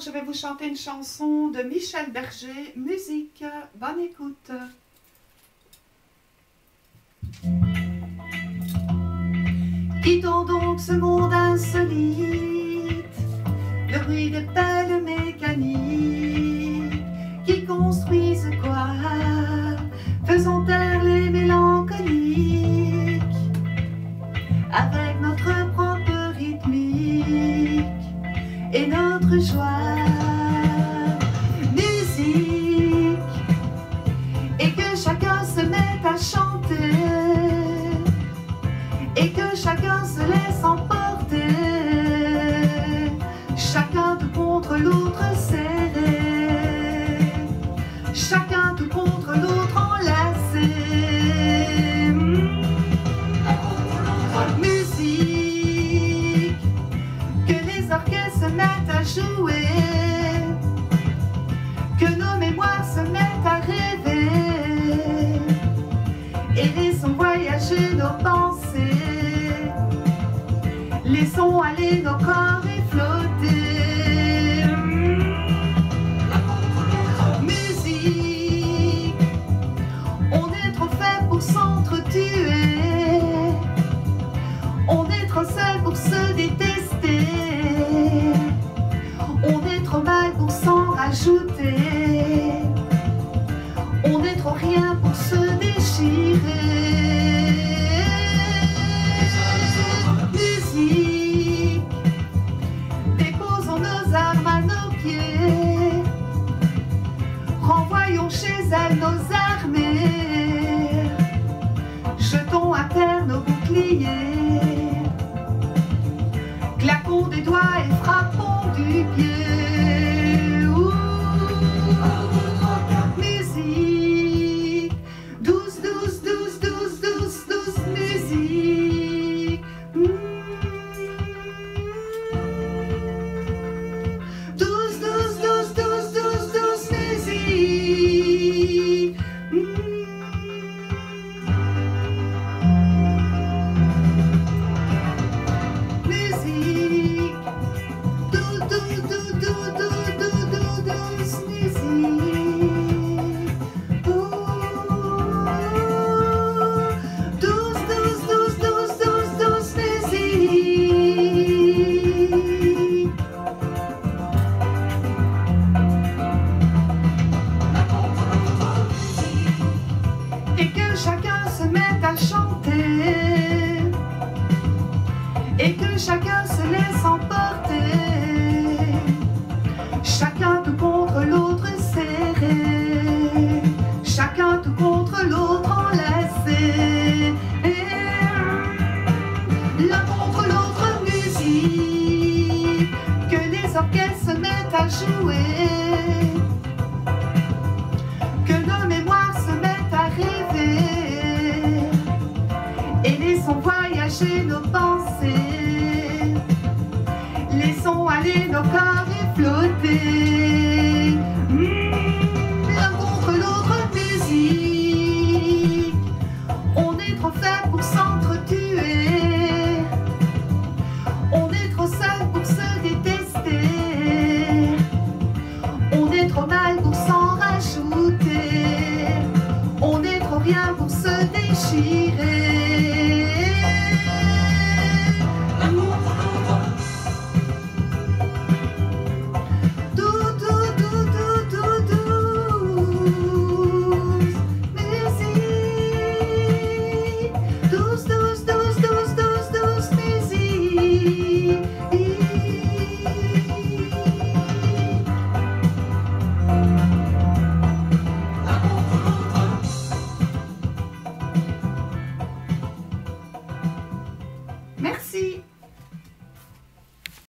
je vais vous chanter une chanson de Michel Berger, musique. Bonne écoute. Quittons donc ce monde insolite, le bruit des pelles mécaniques qui construisent quoi? Faisons taire les mélancoliques avec notre propre rythmique et notre joie. Musique, et que chacun se mette à chanter, et que chacun se laisse emporter, chacun tout contre l'autre serré, chacun tout contre l'autre enlacé. Musique, que les orchestres se mettent à jouer, que nos mémoires se mettent à rêver, et laissons voyager nos pensées, laissons aller nos corps et flotter. Musique, on est trop fait pour s'entretuer, on est trop seul pour se détester, on est trop mal pour s'en rajouter, on est trop rien pour se déchirer. Musique, déposons nos armes à nos pieds, renvoyons chez elles nos armées, jetons à terre nos boucliers, claquons des doigts et frappons du pied. Musique, douce, douce, douce, douce, douce, douce musique. Douce, douce, douce, douce, douce, douce musique. Musique, douce, douce, douce, douce, douce, douce, douce musique. Douce, douce, douce, douce, douce, douce musique. Et que chacun se mette à chanter, et que chacun se laisse emporter, chacun tout contre l'autre serré, chacun tout contre l'autre enlacé, l'un contre l'autre musique, que les orchestres se mettent à jouer, que nos mémoires se mettent à rêver, et laissons voyager nos pensées, laissons aller nos corps et flotter.